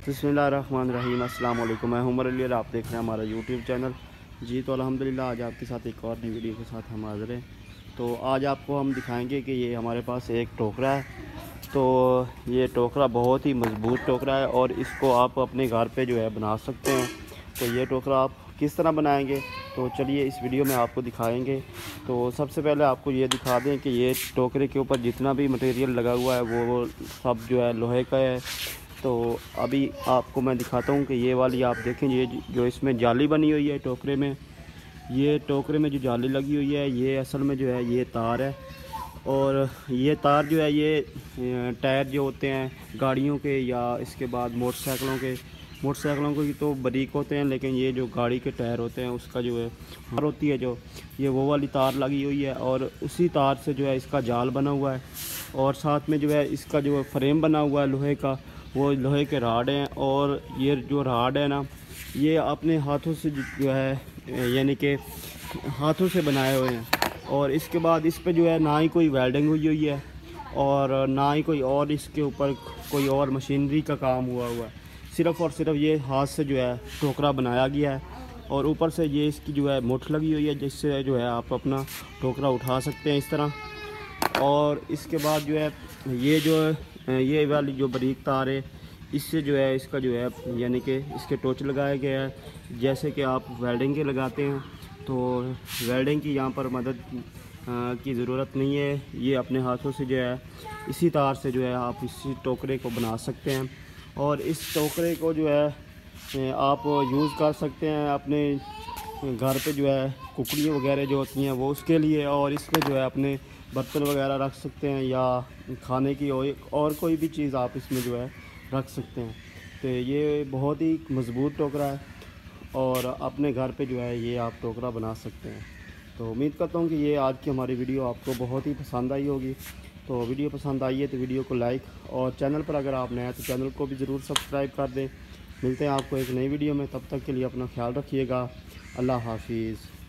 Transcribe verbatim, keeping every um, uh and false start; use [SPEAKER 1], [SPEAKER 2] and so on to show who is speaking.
[SPEAKER 1] बिस्मिल्लाहिर्रहमानिर्रहीम। अस्सलाम वालेकुम। मैं उमर अली और आप देख रहे हैं हमारा यूट्यूब चैनल। जी तो अल्हम्दुलिल्लाह आज आपके साथ एक और नई वीडियो के साथ हम हाज़िर हैं। तो आज आपको हम दिखाएंगे कि ये हमारे पास एक टोकरा है। तो ये टोकरा बहुत ही मज़बूत टोकरा है और इसको आप अपने घर पे जो है बना सकते हैं। तो ये टोकरा आप किस तरह बनाएंगे तो चलिए इस वीडियो में आपको दिखाएंगे। तो सबसे पहले आपको ये दिखा दें कि ये टोकरे के ऊपर जितना भी मटेरियल लगा हुआ है वो सब जो है लोहे का है। तो अभी आपको मैं दिखाता हूँ कि ये वाली आप देखें, ये जो इसमें जाली बनी हुई है टोकरे में, ये टोकरे में जो जाली लगी हुई है ये असल में जो है ये तार है। और ये तार जो है ये टायर जो होते हैं गाड़ियों के या इसके बाद मोटरसाइकिलों के मोटरसाइकिलों के तो बारीक होते हैं, लेकिन ये जो गाड़ी के टायर होते हैं उसका जो है तार होती है जो ये वो वाली तार लगी हुई है। और उसी तार से जो है इसका जाल बना हुआ है और साथ में जो है इसका जो फ्रेम बना हुआ है लोहे का, वो लोहे के राड हैं। और ये जो राड है ना ये अपने हाथों से जो है यानी कि हाथों से बनाए हुए हैं। और इसके बाद इस पे जो है ना ही कोई वेल्डिंग हुई हुई है और ना ही कोई और इसके ऊपर कोई और मशीनरी का काम हुआ हुआ है। सिर्फ़ और सिर्फ ये हाथ से जो है टोकरा बनाया गया है और ऊपर से ये इसकी जो है मुठ लगी हुई है जिससे जो है आप अपना टोकरा उठा सकते हैं इस तरह। और इसके बाद जो है ये जो ये वाली जो बारीक तार है इससे जो है इसका जो है यानी कि इसके टोच लगाया गया है। जैसे कि आप वेल्डिंग के लगाते हैं तो वेल्डिंग की यहाँ पर मदद की ज़रूरत नहीं है, ये अपने हाथों से जो है इसी तार से जो है आप इसी टोकरे को बना सकते हैं। और इस टोकरे को जो है आप यूज़ कर सकते हैं अपने घर पे जो है कुकड़ियाँ वगैरह जो होती हैं वो उसके लिए, और इसमें जो है अपने बर्तन वगैरह रख सकते हैं या खाने की और कोई भी चीज़ आप इसमें जो है रख सकते हैं। तो ये बहुत ही मज़बूत टोकरा है और अपने घर पे जो है ये आप टोकरा बना सकते हैं। तो उम्मीद करता हूँ कि ये आज की हमारी वीडियो आपको बहुत ही पसंद आई होगी। तो वीडियो पसंद आई है तो वीडियो को लाइक, और चैनल पर अगर आप नए हैं तो चैनल को भी ज़रूर सब्सक्राइब कर दें। मिलते हैं आपको एक नई वीडियो में, तब तक के लिए अपना ख्याल रखिएगा। अल्लाह हाफिज़।